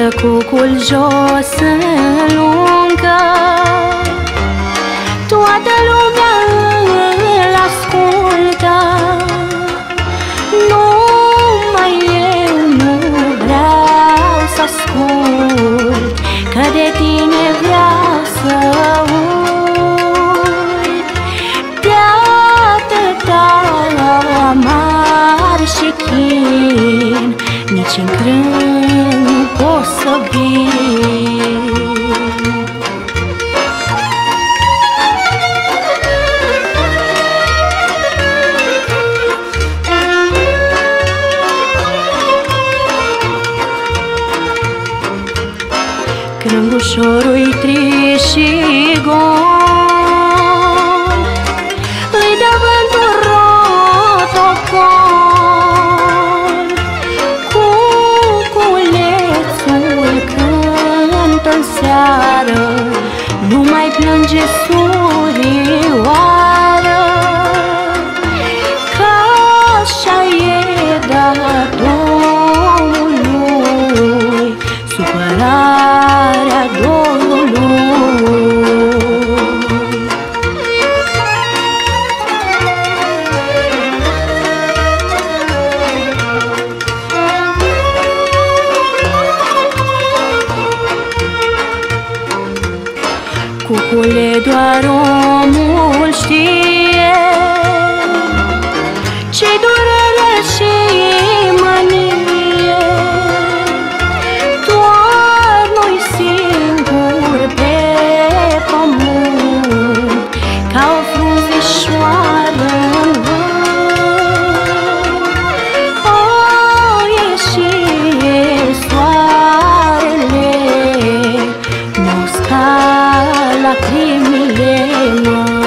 cucul jos în lungă, toată lumea îl ascultă. Numai eu nu vreau să ascult, că de tine vreau să uit. De atâta amar și chin, nici în crân nu pot să vin. Crângușorul-i trist și gol, îi dă vântul rotocol. Cuculețul cântă-n seară, nu mai plânge surioară, că așa e datorului, supărarea dorului. Cucule, doar omul știe ce-i durere și mânie. Doar noi singuri pe pământ, ca o frunzișoară în vânt. O, ieși soarele, nu usca lacrimile.